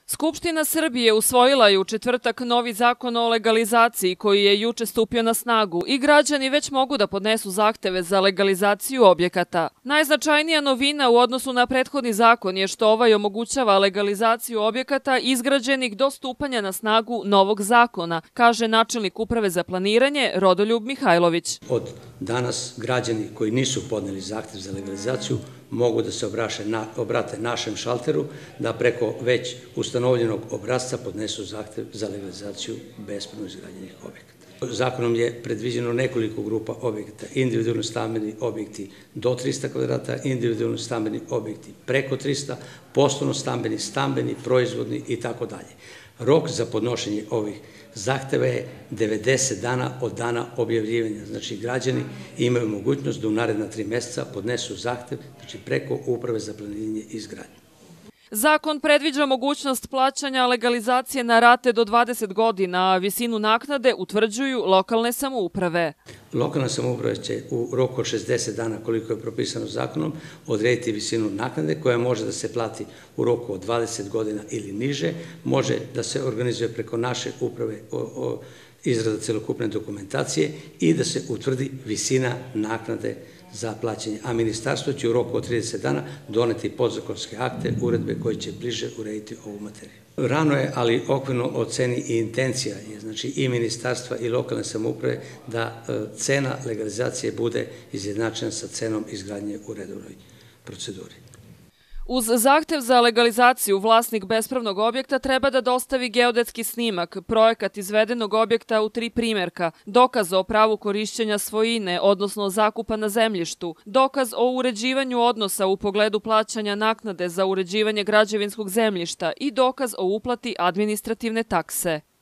Skupština Srbije usvojila je u četvrtak novi zakon o legalizaciji koji je juče stupio na snagu i građani već mogu da podnesu zahteve za legalizaciju objekata. Najznačajnija novina u odnosu na prethodni zakon je što ovaj omogućava legalizaciju objekata izgrađenih do stupanja na snagu novog zakona, kaže načelnik Uprave za planiranje Rodoljub Mihajlović. Od danas građani koji nisu podneli zahtev za legalizaciju mogu da se obrate našem šalteru, da preko već ustanovljenog obrasca podnesu zahtev za legalizaciju bespravno izgrađenih objekata. Zakonom je predviđeno nekoliko grupa objekata, individualno stambeni objekti do 300 kvadrata, individualno stambeni objekti preko 300, poslovno stambeni, proizvodni i tako dalje. Rok za podnošenje ovih zahteva je 90 dana od dana objavljivanja. Znači, građani imaju mogućnost da u naredna 3 meseca podnesu zahtev preko Uprave za planiranje i izgradnju. Zakon predviđa mogućnost plaćanja legalizacije na rate do 20 godina, a visinu naknade utvrđuju lokalne samouprave. Lokalna samouprava će u roku od 60 dana, koliko je propisano zakonom, odrediti visinu naknade koja može da se plati u roku od 20 godina ili niže, može da se organizuje preko naše uprave izrada celokupne dokumentacije i da se utvrdi visina naknade za plaćanje, a ministarstvo će u roku od 30 dana doneti podzakonske akte, uredbe koje će bliže urediti ovu materiju. Rano je, ali okvirno o ceni i intencija je, znači i ministarstva i lokalne samouprave, da cena legalizacije bude izjednačena sa cenom izgradnje u redovnoj proceduri. Uz zahtev za legalizaciju vlasnik bespravnog objekta treba da dostavi geodetski snimak, projekat izvedenog objekta u 3 primerka, dokaz o pravu korišćenja svojine, odnosno zakupa na zemljištu, dokaz o uređivanju odnosa u pogledu plaćanja naknade za uređivanje građevinskog zemljišta i dokaz o uplati administrativne takse.